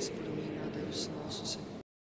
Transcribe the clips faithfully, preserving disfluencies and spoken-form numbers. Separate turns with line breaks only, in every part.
por mim, ó Deus nosso Senhor.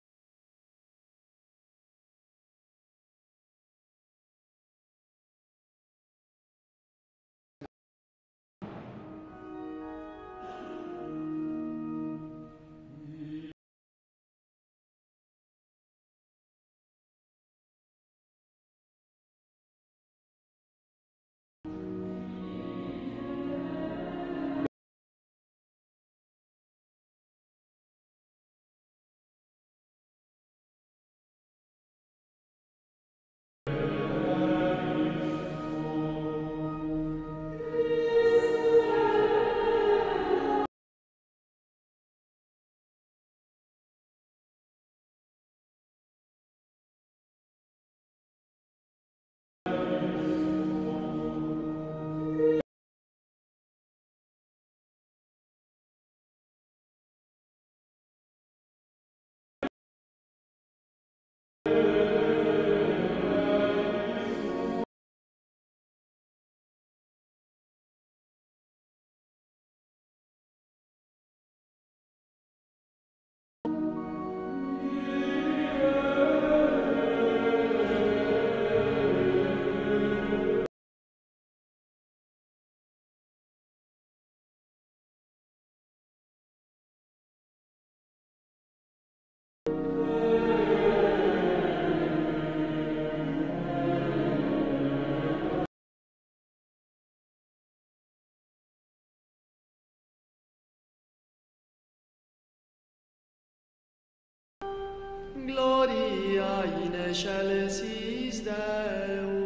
Gloria in excelsis Deo.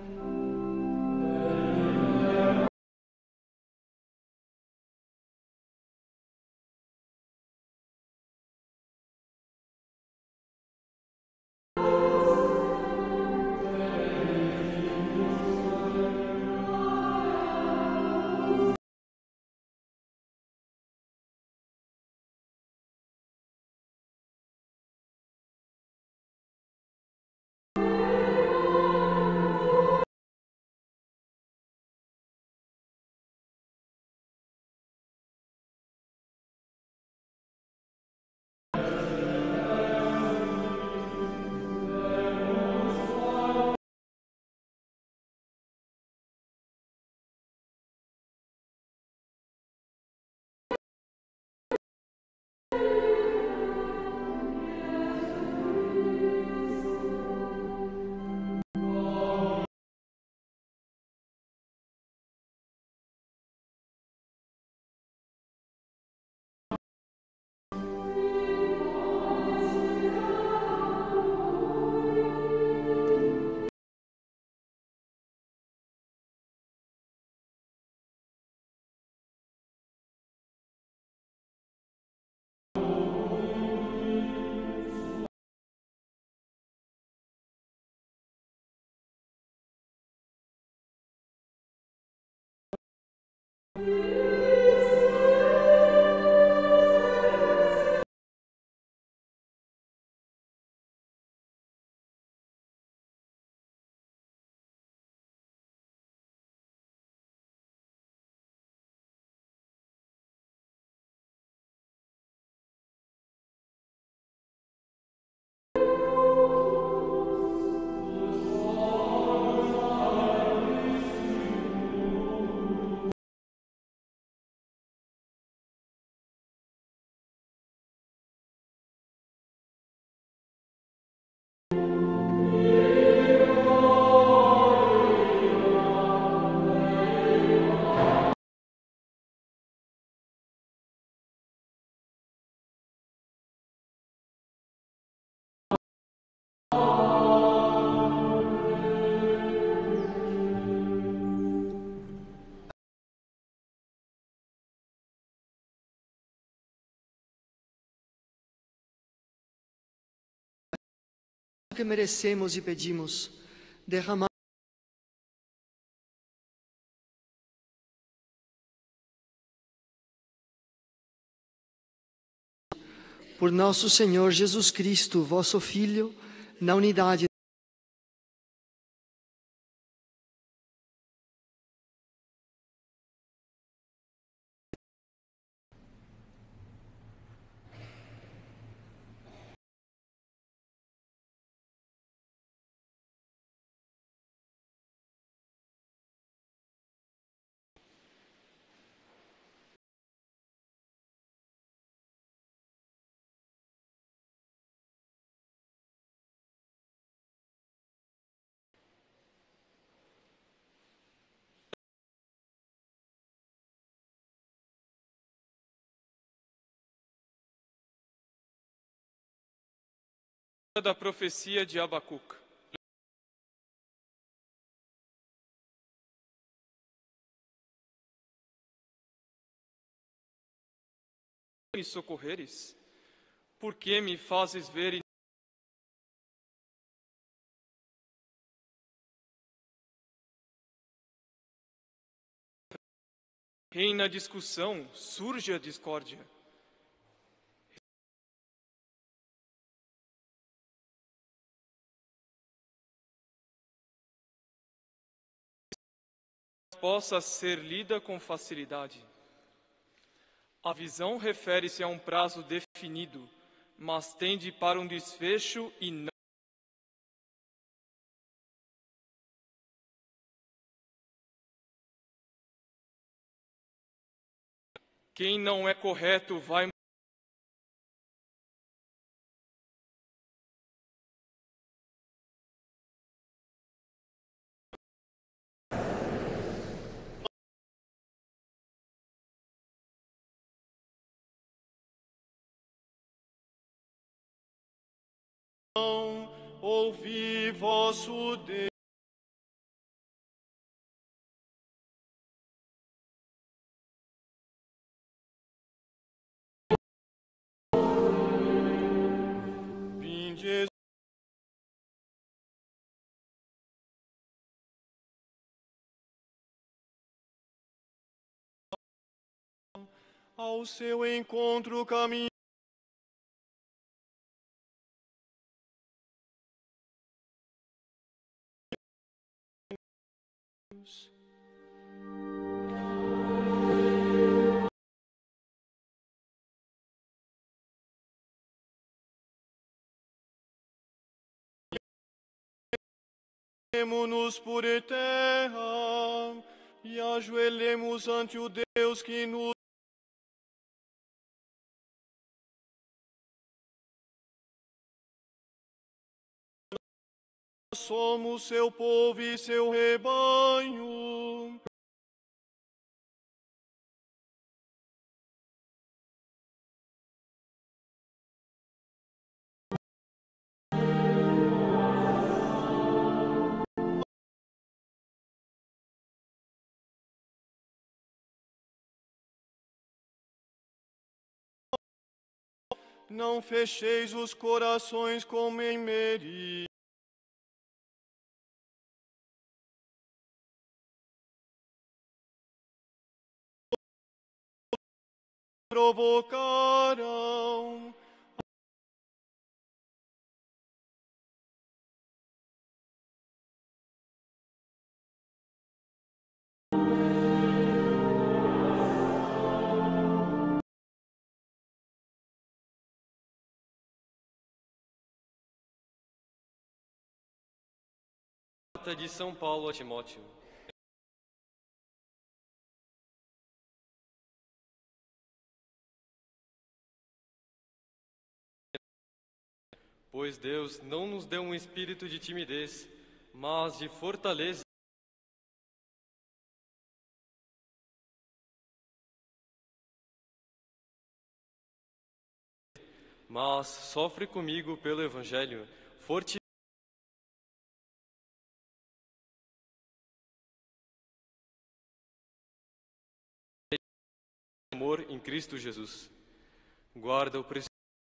Que merecemos e pedimos, derramar por nosso Senhor Jesus Cristo, vosso Filho, na unidade
Da profecia de Abacuque. Me socorreres? Por que me fazes ver e reina a discussão, surge a discórdia. Possa ser lida com facilidade. A visão refere-se a um prazo definido, mas tende para um desfecho e não. Quem não é correto vai
ouvi vosso Deus. Vinde, ao seu encontro caminho. Nos por terra e ajoelhemos ante o Deus que nos somos seu povo e seu rebanho. Não fecheis os corações como em Meri. Provocaram
Carta de São Paulo a Timóteo. Pois Deus não nos deu um espírito de timidez, mas de fortaleza. Mas sofre comigo pelo Evangelho, forte amor em Cristo Jesus. Guarda o precioso.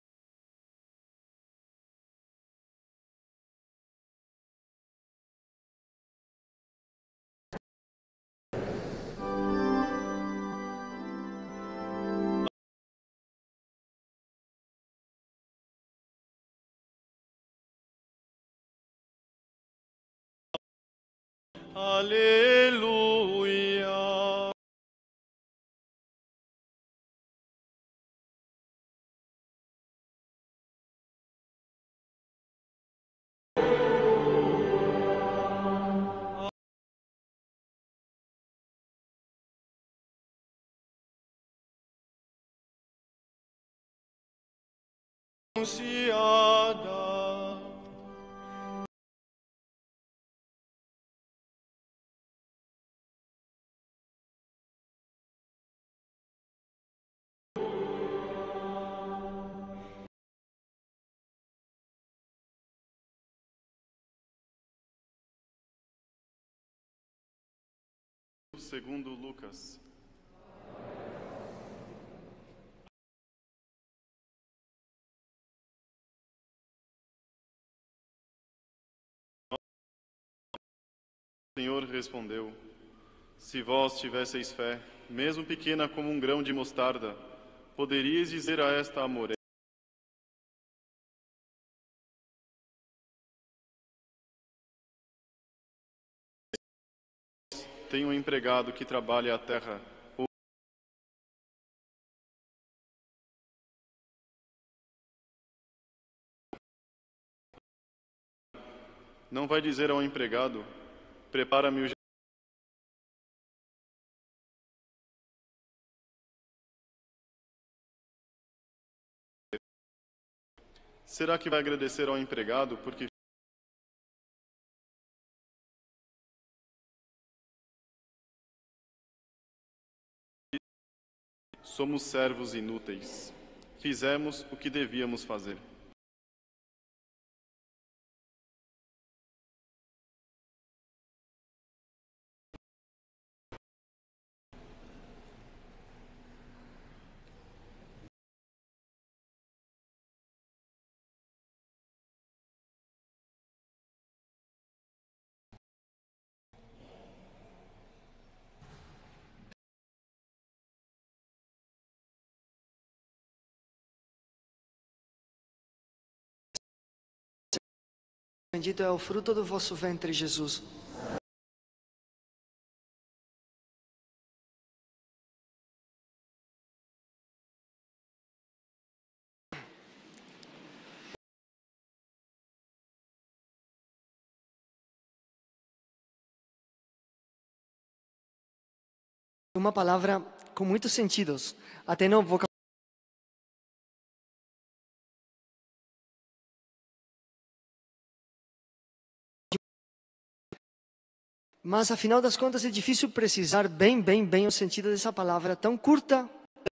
aleluia. Anunciada. segundo Lucas. O Senhor respondeu: se vós tivesseis fé, mesmo pequena como um grão de mostarda, poderíeis dizer a esta amoreira: tenho um empregado que trabalha a terra. Não vai dizer ao empregado: prepara-me o Será que vai agradecer ao empregado porque somos servos inúteis? Fizemos o que devíamos fazer.
Bendito é o fruto do vosso ventre, Jesus. Uma palavra com muitos sentidos, até no vocabulário. Mas, afinal das contas, é difícil precisar bem, bem, bem o sentido dessa palavra tão curta.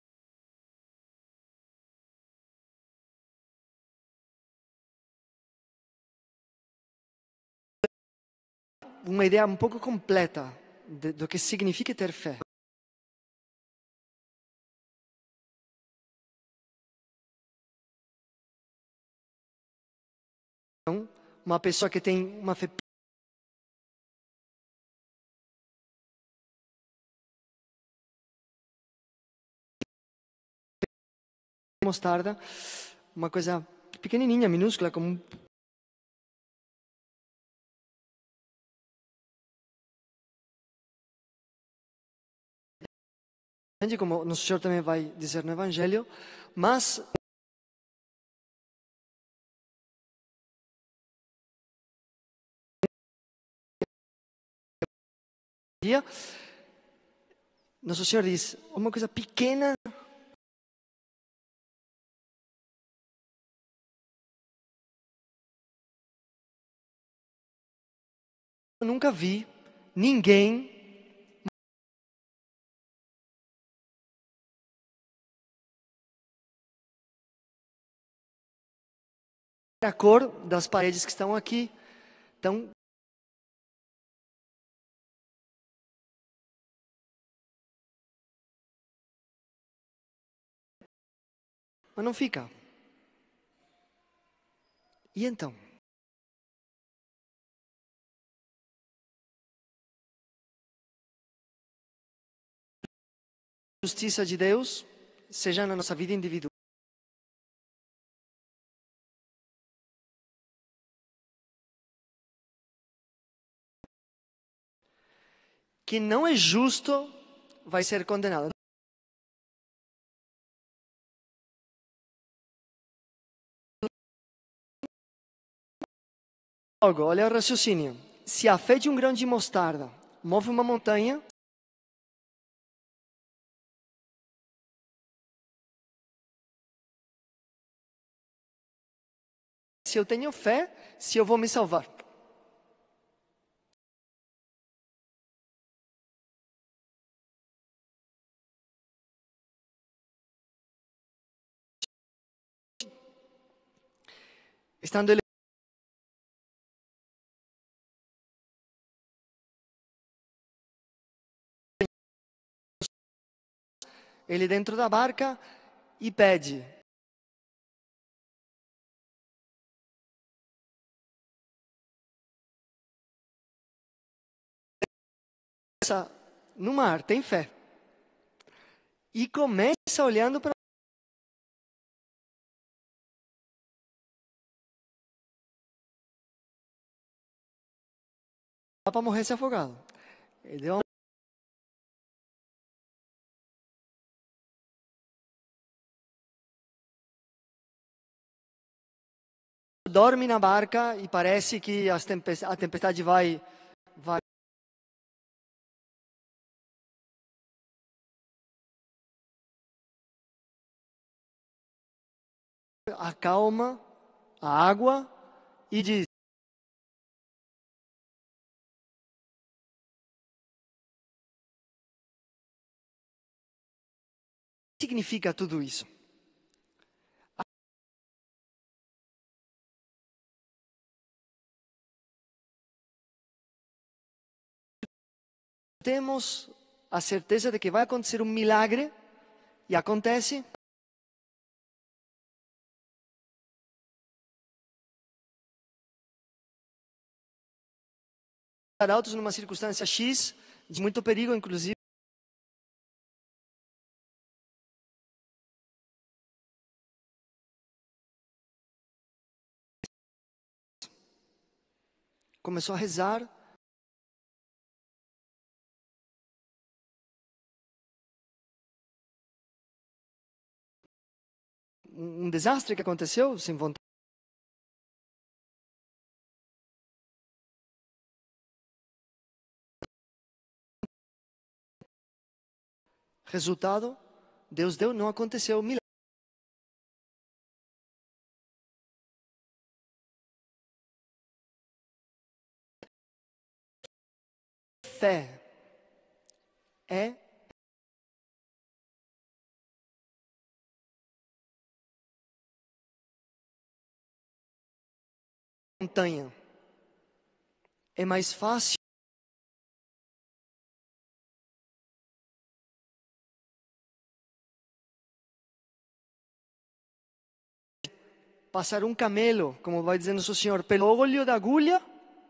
Uma ideia um pouco completa de, do que significa ter fé. Então, uma pessoa que tem uma fé mostarda, uma coisa pequenininha, minúscula, como como nosso Senhor também vai dizer no Evangelho, mas nosso Senhor diz uma coisa pequena. Eu nunca vi ninguém a cor das paredes que estão aqui. Então, mas não fica. E então? A justiça de Deus seja na nossa vida individual. Quem não é justo vai ser condenado. Logo, olha o raciocínio. Se a fé de um grão de mostarda move uma montanha, se eu tenho fé, se eu vou me salvar. Estando ele ele dentro da barca e pede: no mar, tem fé. E começa olhando para para morrer se afogado. Ele deu uma... dorme na barca e parece que as tempest... a tempestade vai, vai acalma a água e diz: o que significa tudo isso? Temos a certeza de que vai acontecer um milagre e acontece. Arautos numa circunstância X, de muito perigo, inclusive. Começou a rezar. Um desastre que aconteceu, sem vontade. Resultado, Deus deu, não aconteceu milagre. Fé é montanha. É mais fácil passar um camelo, como vai dizendo o Senhor, pelo olho da agulha.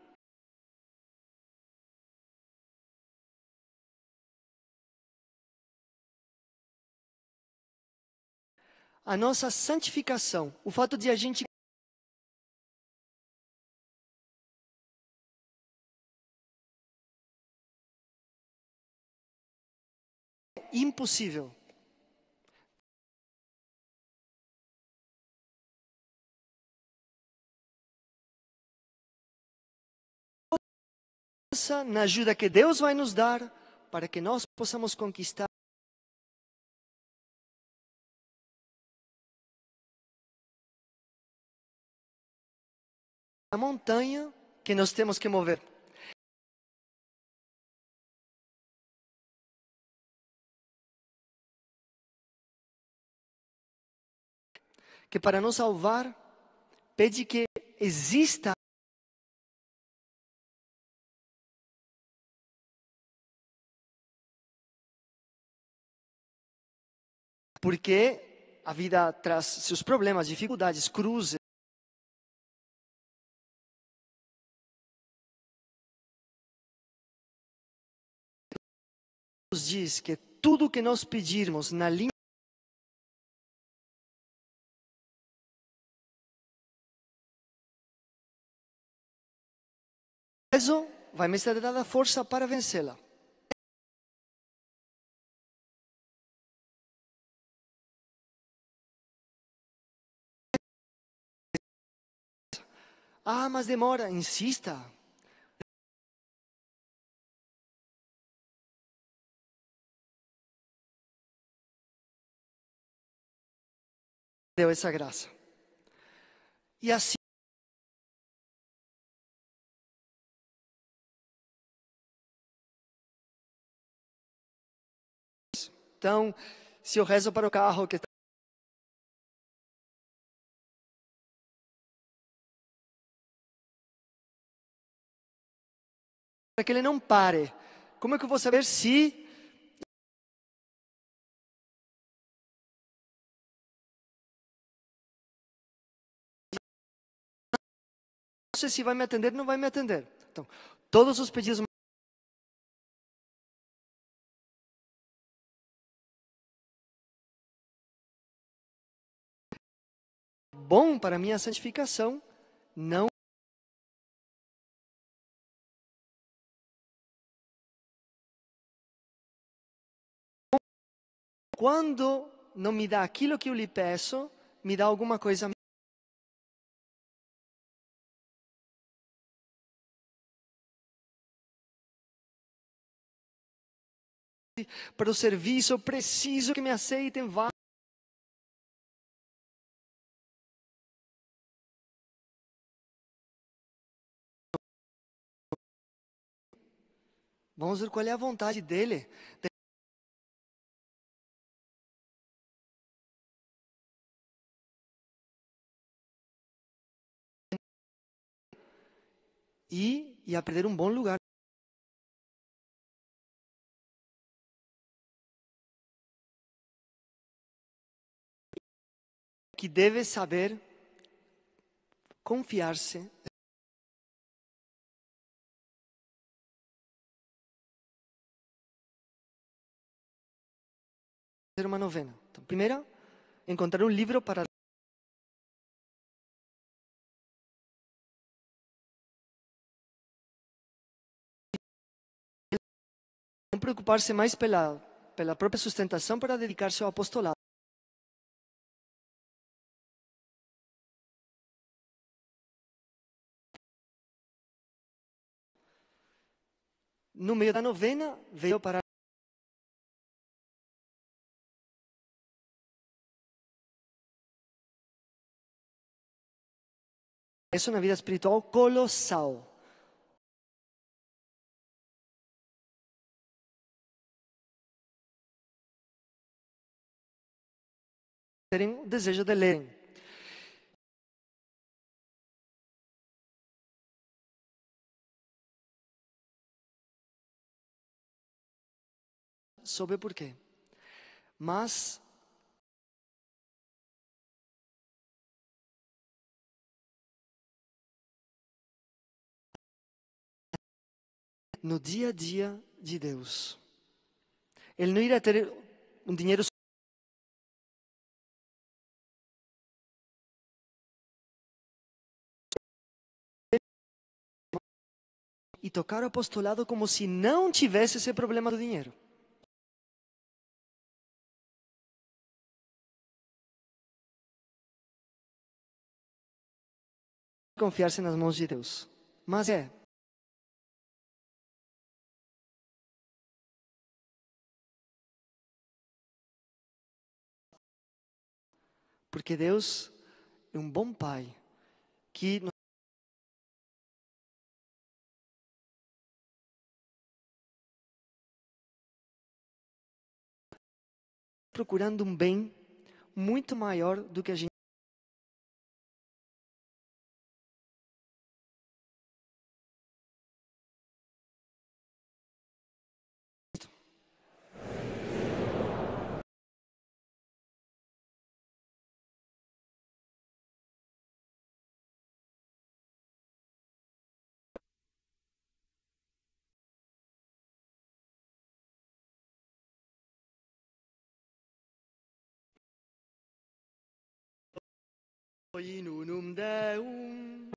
A nossa santificação, o fato de a gente é impossível. Na ajuda que Deus vai nos dar para que nós possamos conquistar. A montanha que nós temos que mover. Que para nos salvar, pede que exista porque a vida traz seus problemas, dificuldades, cruzes. Deus diz que tudo que nós pedirmos na língua vai me ser dada força para vencê-la. Ah, mas demora, insista. Deu essa graça. E assim, então, se eu rezo para o carro que está para que ele não pare, como é que eu vou saber se sei se vai me atender ou não vai me atender. Então, todos os pedidos bom para minha santificação, não quando não me dá aquilo que eu lhe peço, me dá alguma coisa para o serviço, eu preciso que me aceitem. Vá. Vamos ver qual é a vontade dele. E, e aprender um bom lugar. Que deve saber confiar-se. Fazer uma novena. Então, primeiro, encontrar um livro para não preocupar-se mais pela, pela própria sustentação para dedicar-se ao apostolado. No meio da novena, veio para isso na vida espiritual colossal. Terem o desejo de lerem. Soube por quê. Mas no dia a dia de Deus, Ele não irá ter um dinheiro e tocar o apostolado como se não tivesse esse problema do dinheiro. Confiar-se nas mãos de Deus. Mas é. Porque Deus é um bom Pai que procurando um bem muito maior do que a gente in unum Deum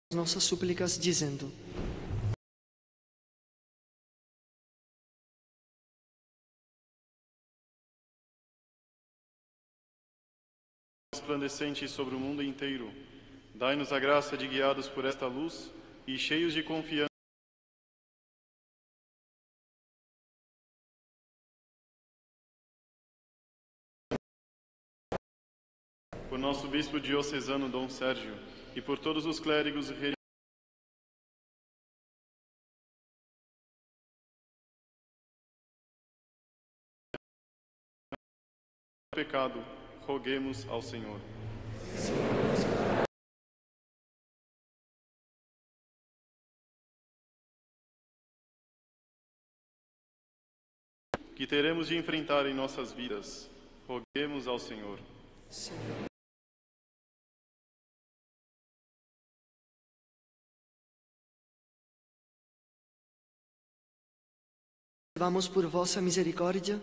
nossas súplicas, dizendo:
resplandecente sobre o mundo inteiro, dai-nos a graça de, guiados por esta luz e cheios de confiança, por nosso bispo diocesano Dom Sérgio e por todos os clérigos religiosos, pecado, roguemos ao Senhor. Que teremos de enfrentar em nossas vidas, roguemos ao Senhor.
Senhor. Vamos por vossa misericórdia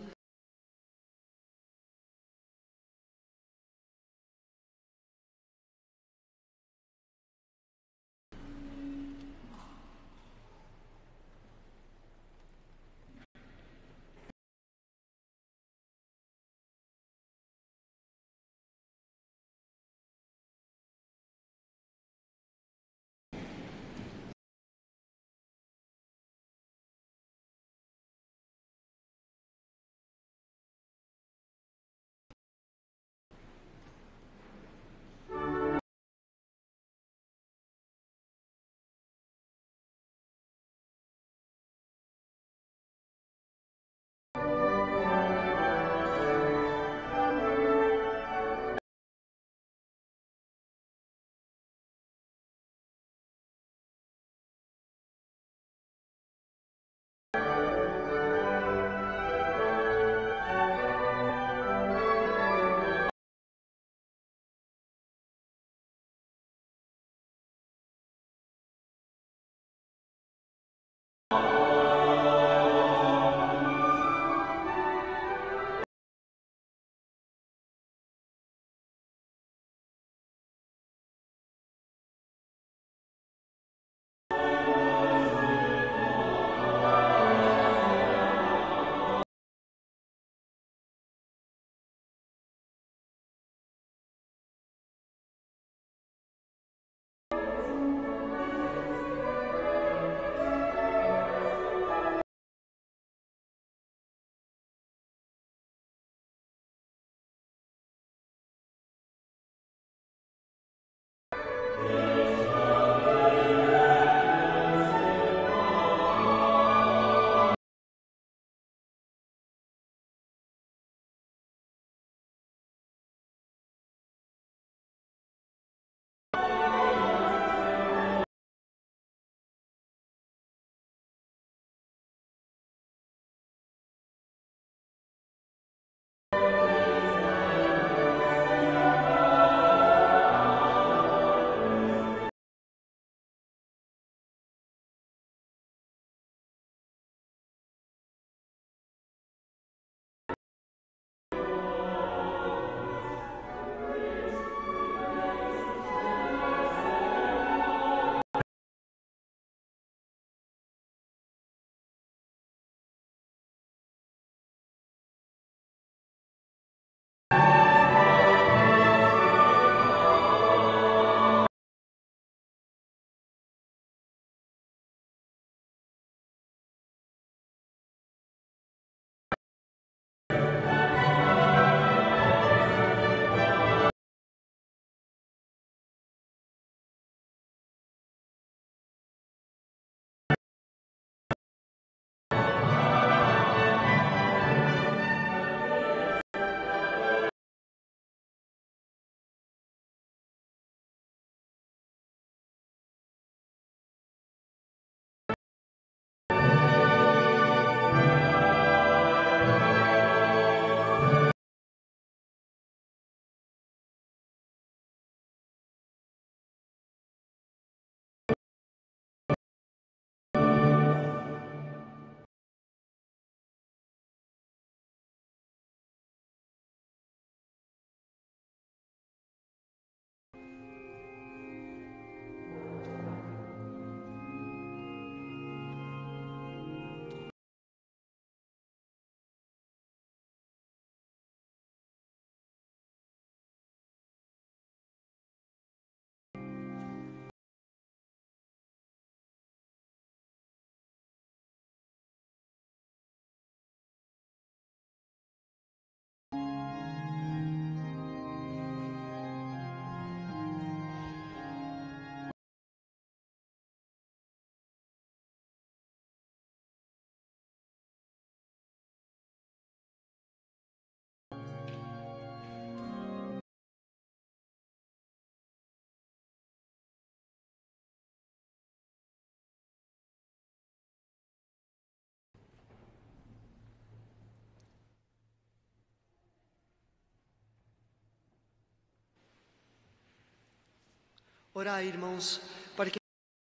Orai, irmãos, para que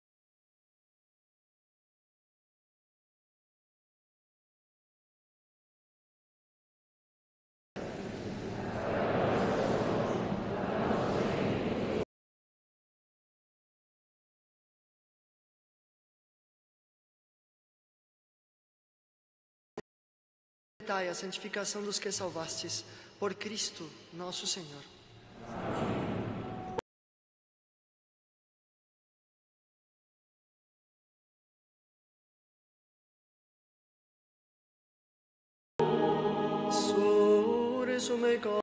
a santificação dos que salvastes, por Cristo nosso Senhor. Sure sume co-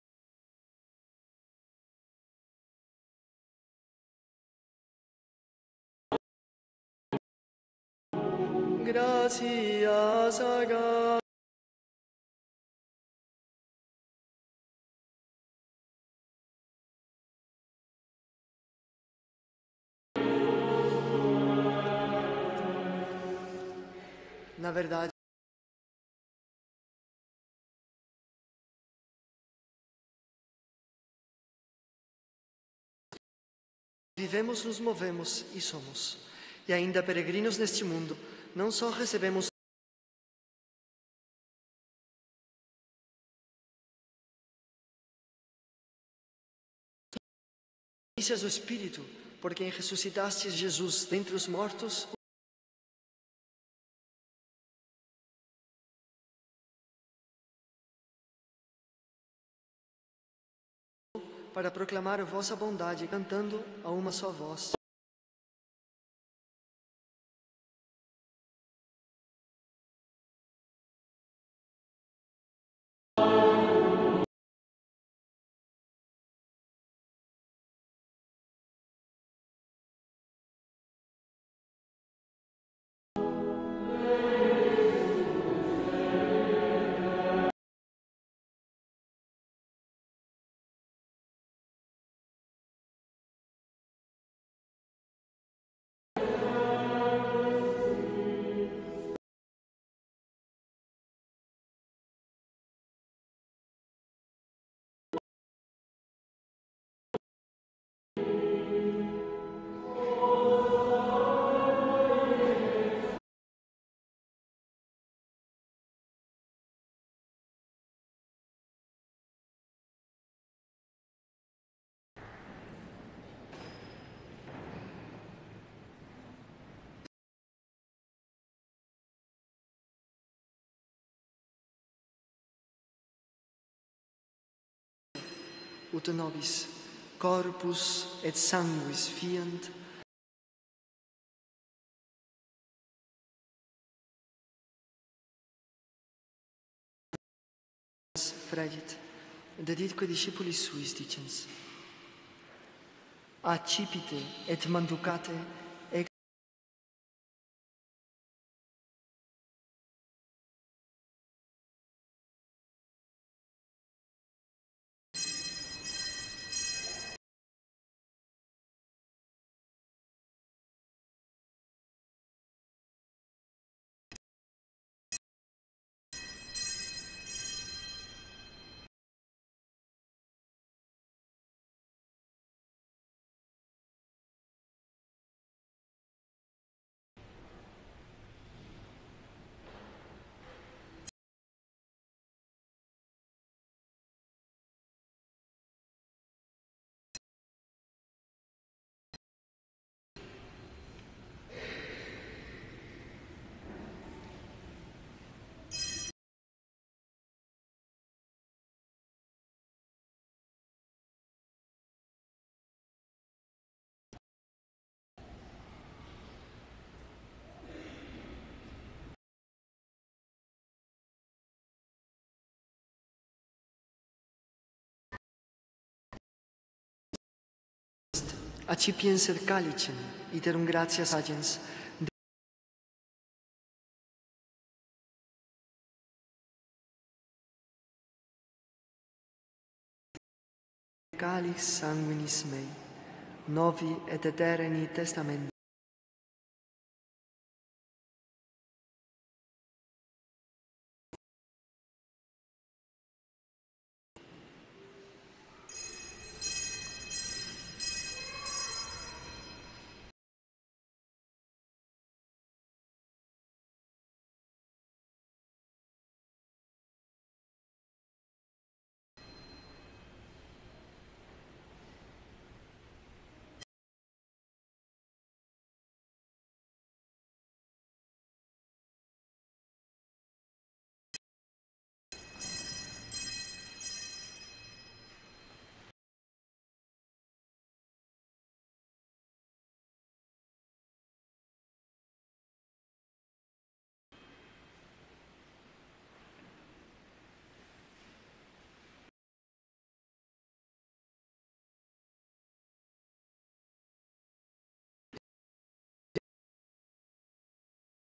Gracias a God. Na verdade, vivemos, nos movemos e somos. E ainda peregrinos neste mundo, não só recebemos delícias do Espírito, por quem ressuscitastes Jesus dentre os mortos, para proclamar a vossa bondade, cantando a uma só voz. Ut nobis corpus et sanguis fiant, fregit, deditque discipulis suis dicens. Accipite et manducate ex accipiens et calicem, iterum gratias agens, calix sanguinis mei, novi et aeterni testamentum.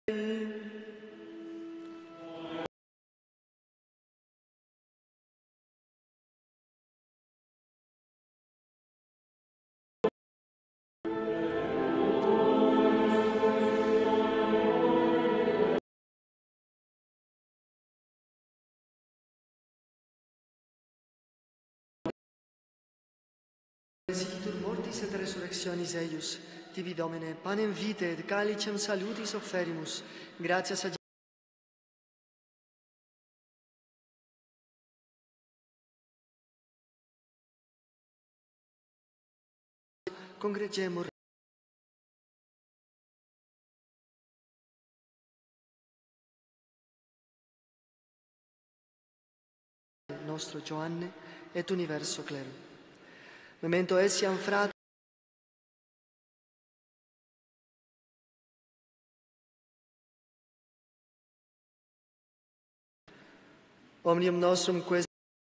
Residitur mortis et resurrectionis eius, tibi Domine, panem vitae et calicem salutis offerimus, gratias a congregemur nostro Ioanne et universo clero. Memento essiam fratres omnium nostrum quae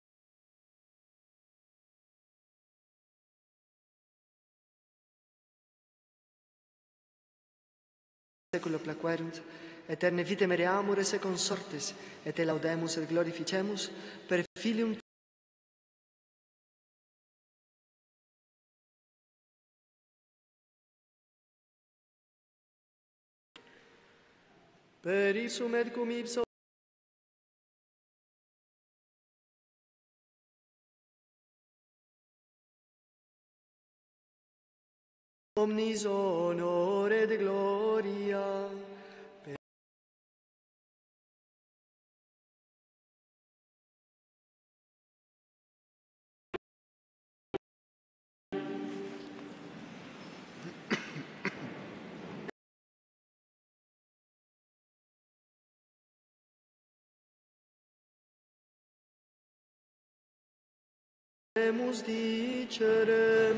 seculo plaquerunt, aeterne vitae mereamur esse consortes, et te laudemus et glorificemus per filium per ipsum et cum ipso omnis honor et gloria per Demus dicere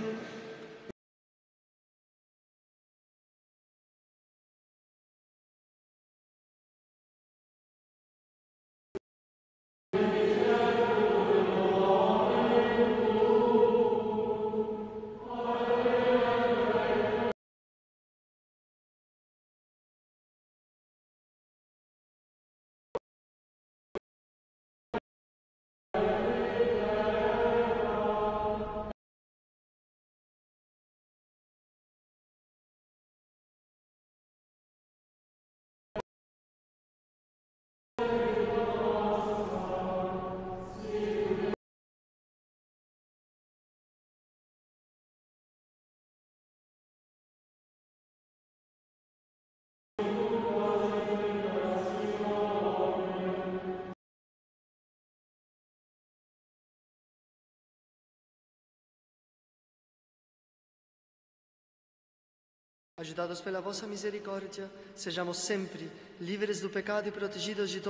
Ajudados pela vossa misericórdia, sejamos sempre livres do pecado e protegidos de todo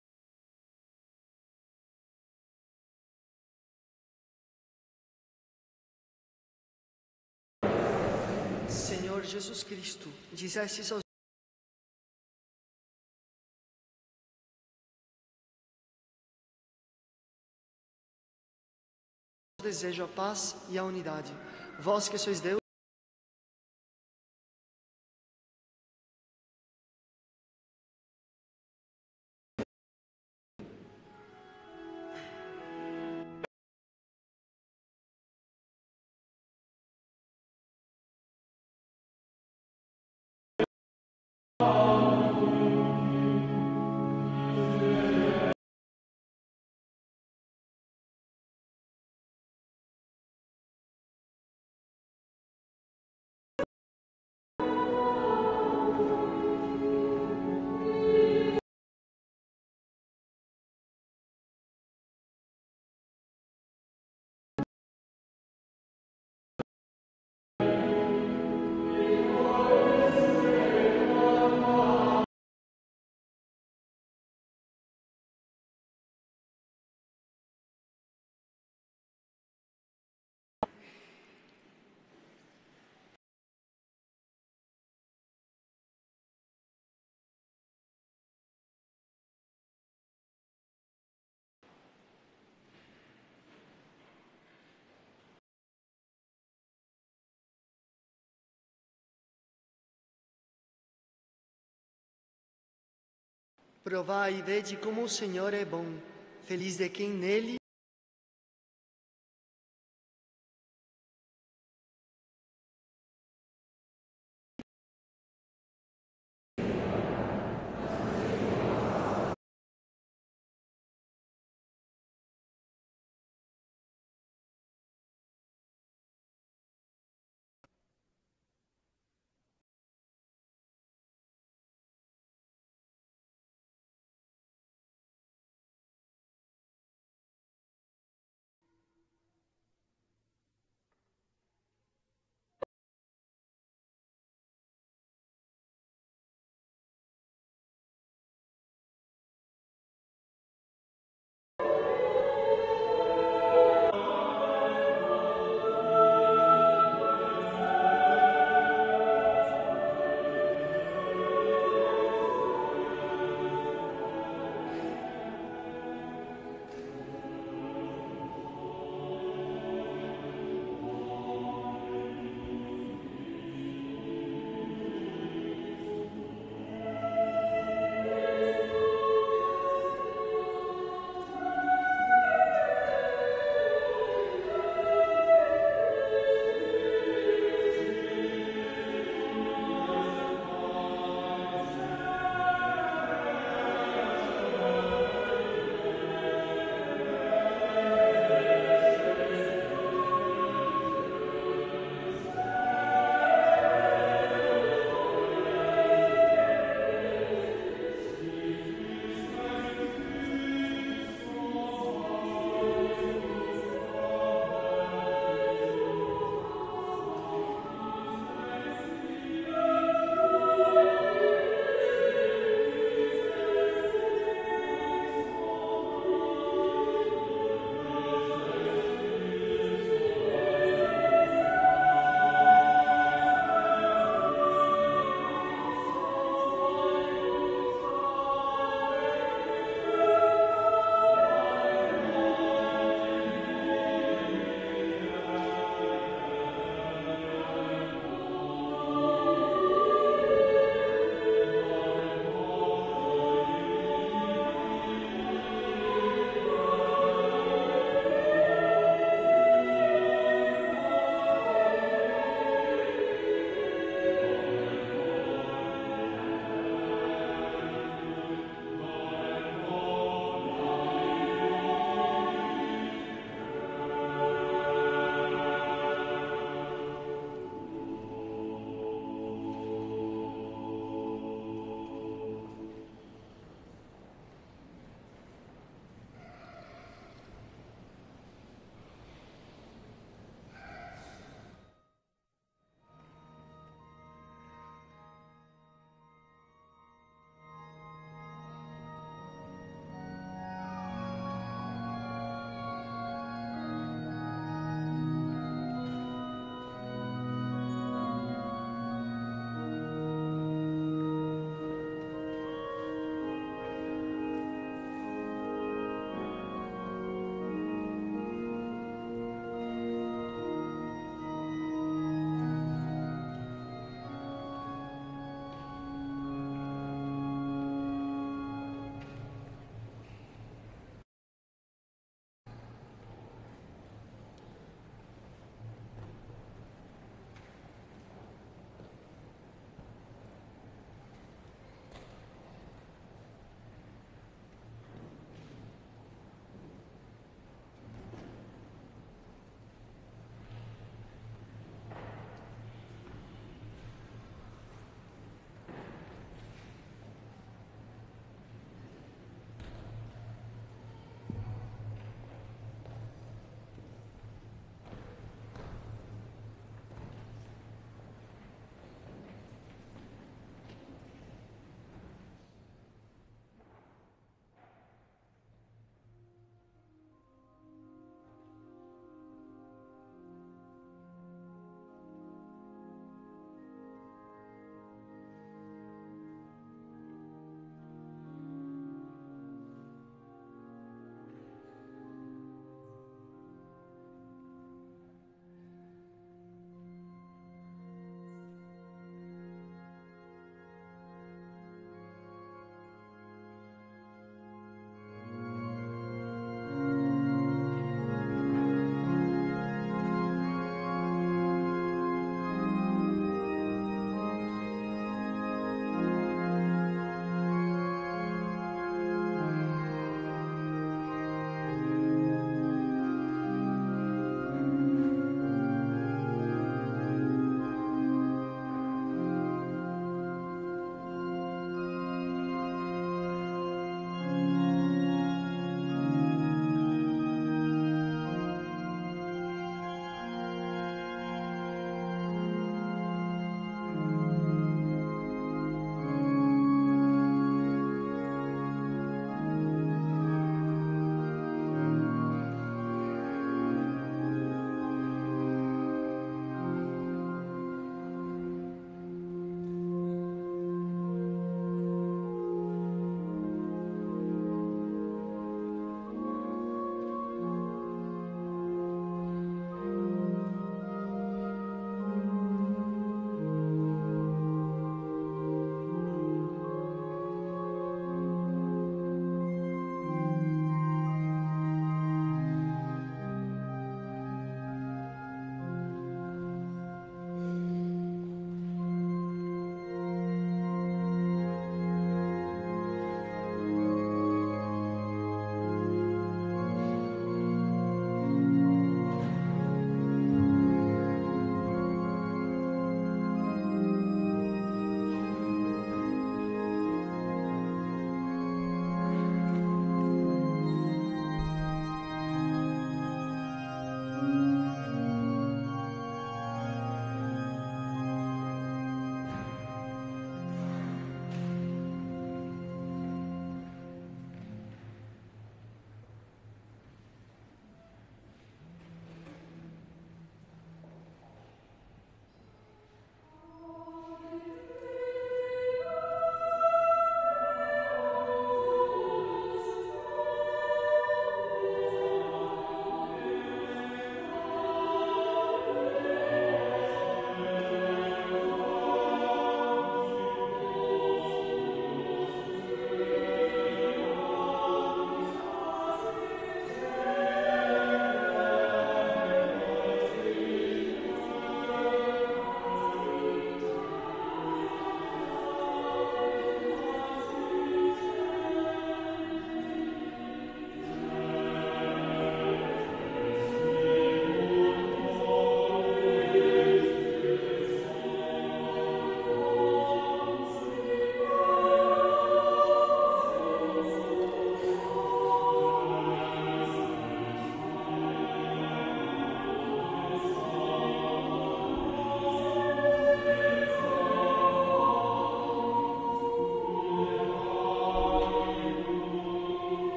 Senhor Jesus Cristo, dissestes aos desejo a paz e a unidade. Vós que sois Deus, Provai e vede como o Senhor é bom. Feliz de quem nele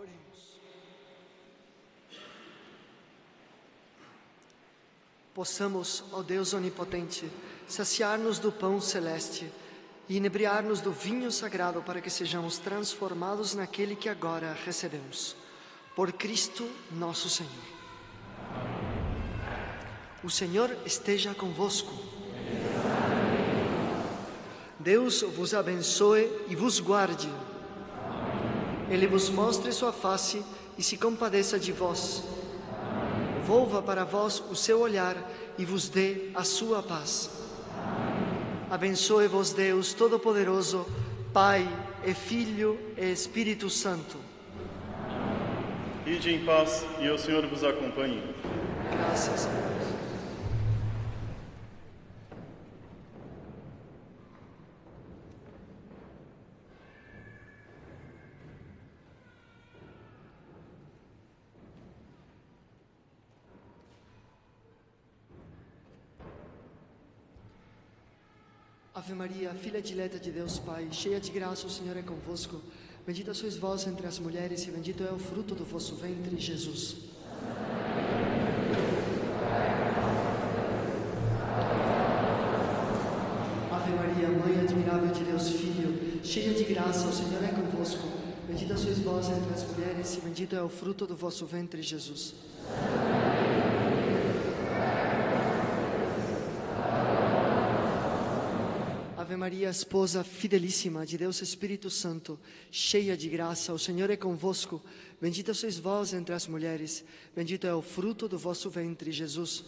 Oremos. Possamos, ó Deus onipotente, saciar-nos do pão celeste e inebriar-nos do vinho sagrado para que sejamos transformados naquele que agora recebemos. Por Cristo nosso Senhor. O Senhor esteja convosco. Deus vos abençoe e vos guarde. Ele vos mostre sua face e se compadeça de vós. Volva para vós o seu olhar e vos dê a sua paz. Abençoe-vos Deus Todo-Poderoso, Pai e Filho e Espírito Santo.
Ide em paz e o Senhor vos acompanhe.
Graças a Deus. Ave Maria, filha dileta de Deus Pai, cheia de graça, o Senhor é convosco. Bendita sois vós entre as mulheres e bendito é o fruto do vosso ventre, Jesus. Ave Maria, Mãe admirável de Deus Filho, cheia de graça, o Senhor é convosco. Bendita sois vós entre as mulheres e bendito é o fruto do vosso ventre, Jesus. Ave Maria, esposa fidelíssima de Deus Espírito Santo, cheia de graça, o Senhor é convosco. Bendita sois vós entre as mulheres, bendito é o fruto do vosso ventre, Jesus.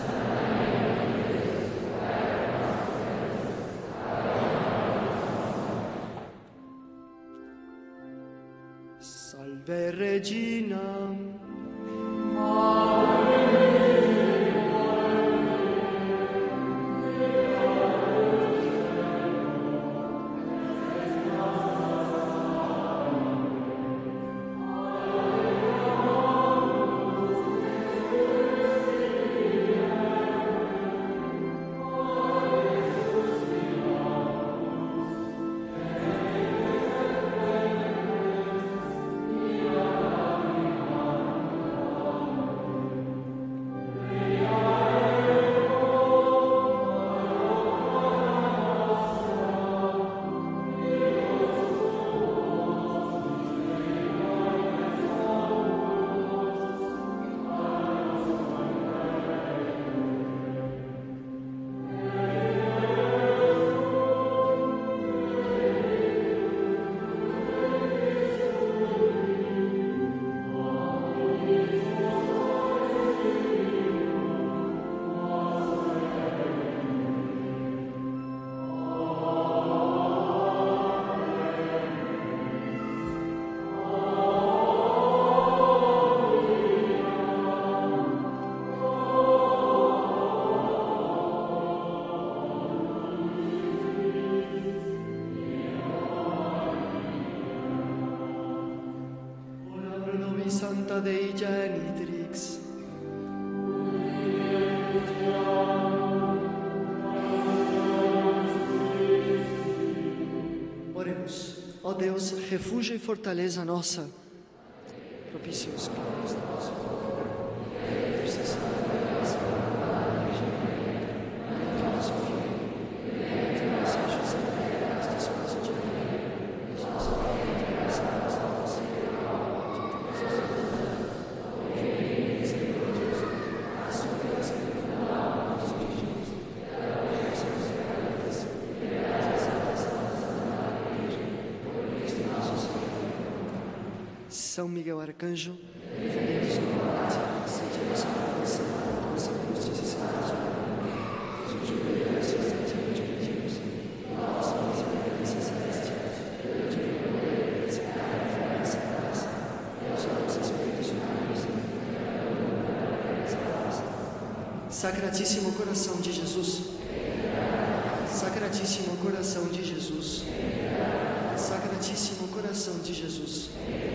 Salve Regina. Santa Dei Genitrix. Oremos. Ó Deus, refúgio e fortaleza nossa, propício os planos de nosso povo. São Miguel Arcanjo, defendei-nos no combate, aceite a nossa confiança, nossa angústia e sermos os jubileus e os adjetivos, e vós, minhas eminências celestiais, eu te perdoe, separai a força e graça, e os nossos espíritos humanos, Sacratíssimo Coração de Jesus, Sacratíssimo Coração de Jesus, Sacratíssimo Coração de Jesus,